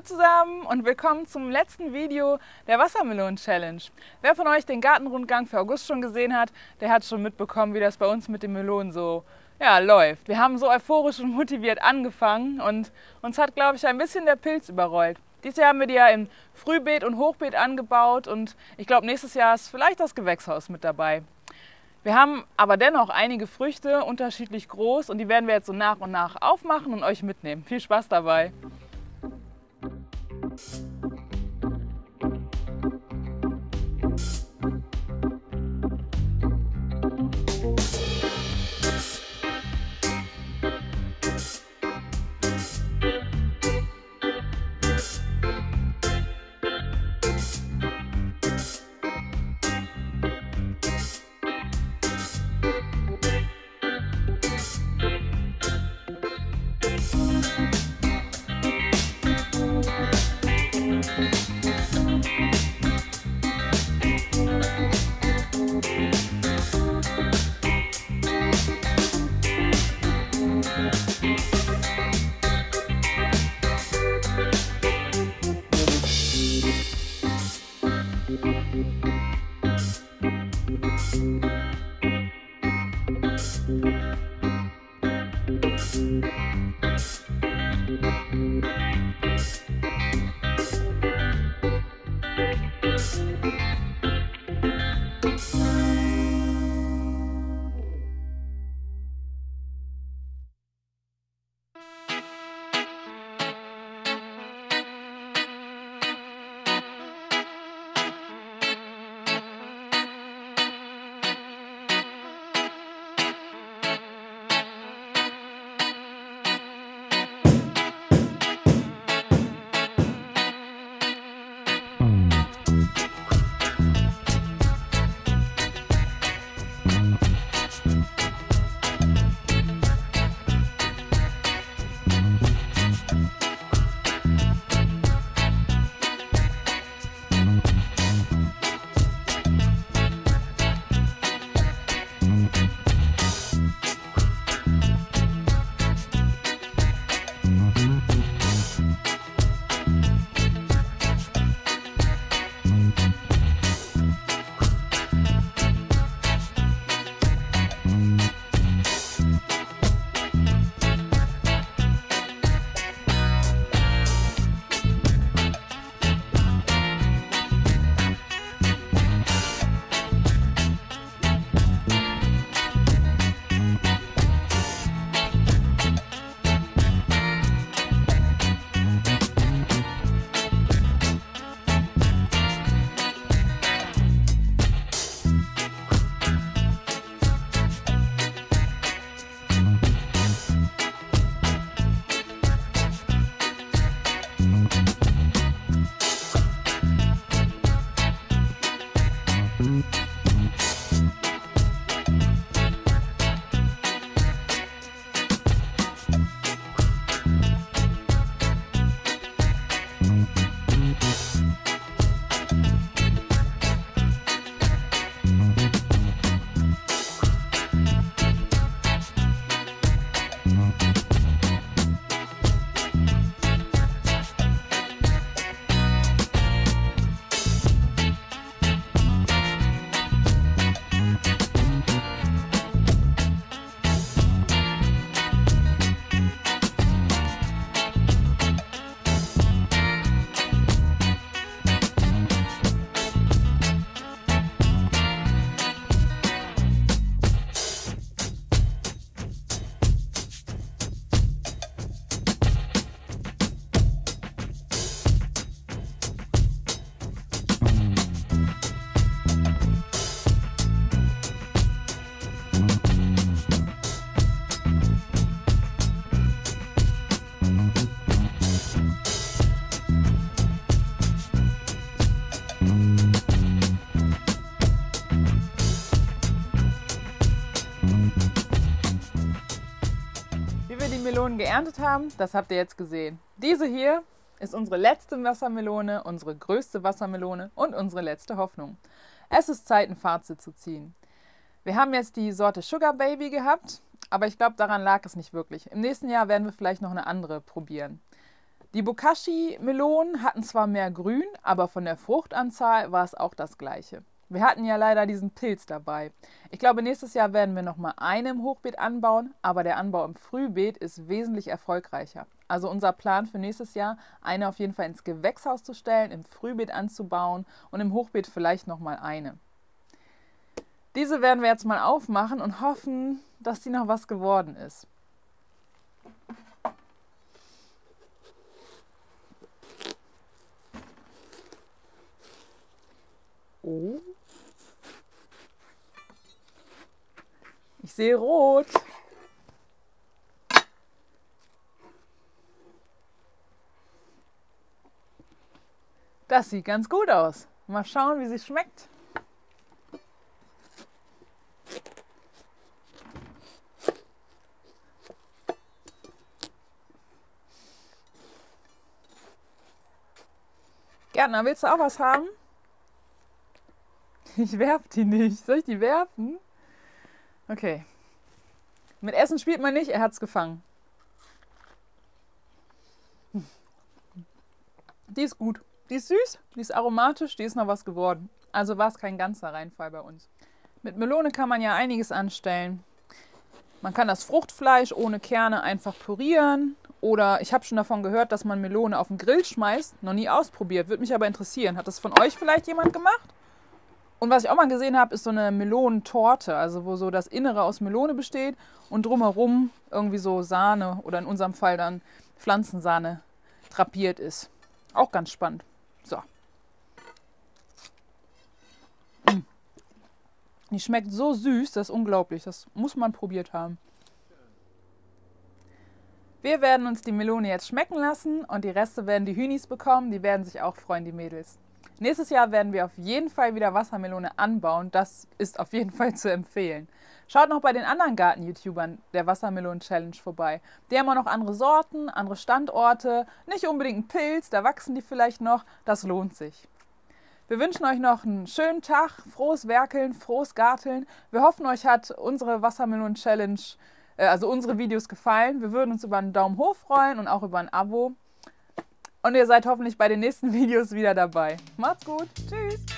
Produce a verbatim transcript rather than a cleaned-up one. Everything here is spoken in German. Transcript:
Hallo zusammen und willkommen zum letzten Video der Wassermelonen-Challenge. Wer von euch den Gartenrundgang für August schon gesehen hat, der hat schon mitbekommen, wie das bei uns mit den Melonen so ja, läuft. Wir haben so euphorisch und motiviert angefangen und uns hat, glaube ich, ein bisschen der Pilz überrollt. Dieses Jahr haben wir die ja im Frühbeet und Hochbeet angebaut und ich glaube, nächstes Jahr ist vielleicht das Gewächshaus mit dabei. Wir haben aber dennoch einige Früchte, unterschiedlich groß, und die werden wir jetzt so nach und nach aufmachen und euch mitnehmen. Viel Spaß dabei! Wie wir die Melonen geerntet haben, das habt ihr jetzt gesehen. Diese hier ist unsere letzte Wassermelone, unsere größte Wassermelone und unsere letzte Hoffnung. Es ist Zeit, ein Fazit zu ziehen. Wir haben jetzt die Sorte Sugar Baby gehabt, aber ich glaube, daran lag es nicht wirklich. Im nächsten Jahr werden wir vielleicht noch eine andere probieren. Die Bokashi-Melonen hatten zwar mehr Grün, aber von der Fruchtanzahl war es auch das gleiche. Wir hatten ja leider diesen Pilz dabei. Ich glaube, nächstes Jahr werden wir nochmal eine im Hochbeet anbauen, aber der Anbau im Frühbeet ist wesentlich erfolgreicher. Also unser Plan für nächstes Jahr, eine auf jeden Fall ins Gewächshaus zu stellen, im Frühbeet anzubauen und im Hochbeet vielleicht nochmal eine. Diese werden wir jetzt mal aufmachen und hoffen, dass die noch was geworden ist. Oh. Ich sehe rot. Das sieht ganz gut aus. Mal schauen, wie sie schmeckt. Gärtner, willst du auch was haben? Ich werfe die nicht. Soll ich die werfen? Okay. Mit Essen spielt man nicht, er hat es gefangen. Die ist gut. Die ist süß, die ist aromatisch, die ist noch was geworden. Also war es kein ganzer Reinfall bei uns. Mit Melone kann man ja einiges anstellen. Man kann das Fruchtfleisch ohne Kerne einfach pürieren. Oder ich habe schon davon gehört, dass man Melone auf den Grill schmeißt. Noch nie ausprobiert, würde mich aber interessieren. Hat das von euch vielleicht jemand gemacht? Und was ich auch mal gesehen habe, ist so eine Melonentorte, also wo so das Innere aus Melone besteht und drumherum irgendwie so Sahne oder in unserem Fall dann Pflanzensahne drapiert ist. Auch ganz spannend. So. Mm. Die schmeckt so süß, das ist unglaublich. Das muss man probiert haben. Wir werden uns die Melone jetzt schmecken lassen und die Reste werden die Hühnis bekommen. Die werden sich auch freuen, die Mädels. Nächstes Jahr werden wir auf jeden Fall wieder Wassermelone anbauen. Das ist auf jeden Fall zu empfehlen. Schaut noch bei den anderen Garten-YouTubern der Wassermelonen-Challenge vorbei. Die haben auch noch andere Sorten, andere Standorte. Nicht unbedingt ein Pilz, da wachsen die vielleicht noch. Das lohnt sich. Wir wünschen euch noch einen schönen Tag, frohes Werkeln, frohes Garteln. Wir hoffen, euch hat unsere Wassermelonen-Challenge, äh, also unsere Videos gefallen. Wir würden uns über einen Daumen hoch freuen und auch über ein Abo. Und ihr seid hoffentlich bei den nächsten Videos wieder dabei. Macht's gut. Tschüss.